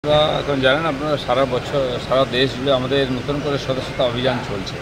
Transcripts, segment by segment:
এখন জানেন আপনারা সারা বছর সারা দেশ জুড়ে আমাদের নতুন করে সদস্যতা অভিযান চলছে।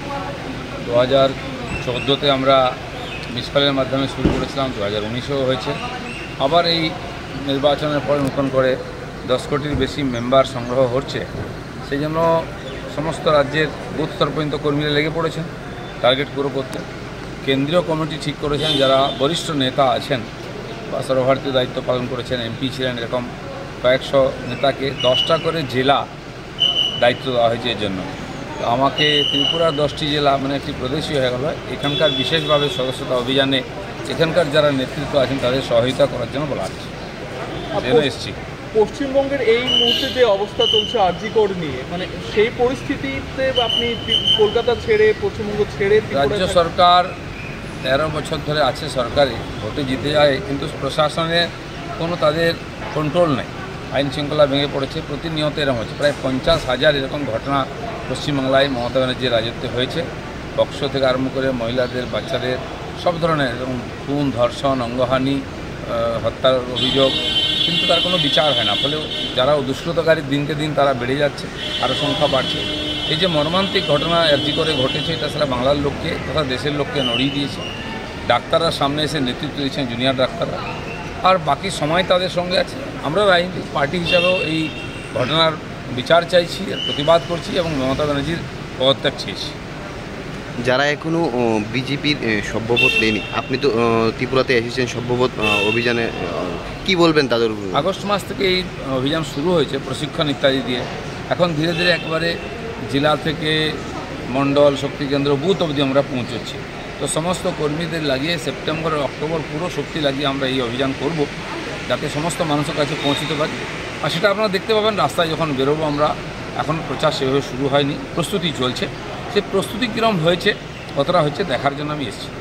2014-তে আমরা মিসফালের মাধ্যমে শুরু করেছিলাম, 2019-এও হয়েছে। আবার এই নির্বাচনের পরে নতুন করে 10 কোটির বেশি মেম্বার সংগ্রহ হচ্ছে। সেই জন্য সমস্ত রাজ্যের বুথ স্তর পর্যন্ত কর্মীরা লেগে পড়েছেন টার্গেট পুরো করতে। কেন্দ্রীয় কমিটি ঠিক করেছেন যারা বরিষ্ঠ নেতা আছেন বা সর্বভারতীয় দায়িত্ব পালন করেছেন, এমপি ছিলেন, এরকম কয়েকশো নেতাকে 10টা করে জেলা দায়িত্ব দেওয়া হয়েছে। এর জন্য তো আমাকে ত্রিপুরার 10টি জেলা মানে একটি প্রদেশই হয়ে গেল। এখানকার বিশেষভাবে সদস্যতা অভিযানে এখানকার যারা নেতৃত্ব আছেন তাদের সহায়তা করার জন্য বলা হচ্ছে, এসছি। পশ্চিমবঙ্গের এই মুহূর্তে যে অবস্থা চলছে আরজিকর নিয়ে, মানে সেই পরিস্থিতিতে আপনি কলকাতা ছেড়ে পশ্চিমবঙ্গ ছেড়ে রাজ্য সরকার 13 বছর ধরে আছে, সরকারে ভোটে জিতে যায়, কিন্তু প্রশাসনের কোনো তাদের কন্ট্রোল নেই। আইন শৃঙ্খলা ভেঙে পড়েছে, প্রতিনিয়ত এরকম হচ্ছে। প্রায় 50,000 এরকম ঘটনা পশ্চিমবাংলায় মমতা ব্যানার্জির রাজত্বে হয়েছে। বক্স থেকে আরম্ভ করে মহিলাদের, বাচ্চাদের সব ধরনের এরকম খুন, ধর্ষণ, অঙ্গহানি, হত্যার অভিযোগ, কিন্তু তার কোনো বিচার হয় না। ফলে যারা দুষ্কৃতকারী দিনকে দিন তারা বেড়ে যাচ্ছে, আরও সংখ্যা বাড়ছে। এই যে মর্মান্তিক ঘটনা আরজি করে ঘটেছে, এটা সারা বাংলার লোককে তথা দেশের লোককে নড়িয়ে দিয়েছে। ডাক্তাররা সামনে এসে নেতৃত্ব দিচ্ছেন, জুনিয়র ডাক্তাররা, আর বাকি সময় তাদের সঙ্গে আছে। আমরা রাজনৈতিক পার্টি হিসাবেও এই ঘটনার বিচার চাইছি, প্রতিবাদ করছি এবং মমতা ব্যানার্জির পদত্যাগ চেয়েছি। যারা এখনও বিজেপির সভ্যপদ নেয়নি, আপনি তো ত্রিপুরাতে এসেছেন সভ্যপদ অভিযানে, কি বলবেন তাদের? আগস্ট মাস থেকে এই অভিযান শুরু হয়েছে, প্রশিক্ষণ ইত্যাদি দিয়ে। এখন ধীরে ধীরে একবারে জেলা থেকে মণ্ডল, শক্তিকেন্দ্র, বুথ অবধি আমরা পৌঁছচ্ছি। তো সমস্ত কর্মীদের লাগিয়ে সেপ্টেম্বর অক্টোবর পুরো শক্তি লাগিয়ে আমরা এই অভিযান করব, যাতে সমস্ত মানুষের কাছে পৌঁছতে পারি। আর সেটা আপনারা দেখতে পাবেন রাস্তায় যখন বেরোবো আমরা। এখন প্রচার সেভাবে শুরু হয়নি, প্রস্তুতি চলছে। সেই প্রস্তুতি কীরকম হয়েছে, কতটা হচ্ছে দেখার জন্য আমি এসেছি।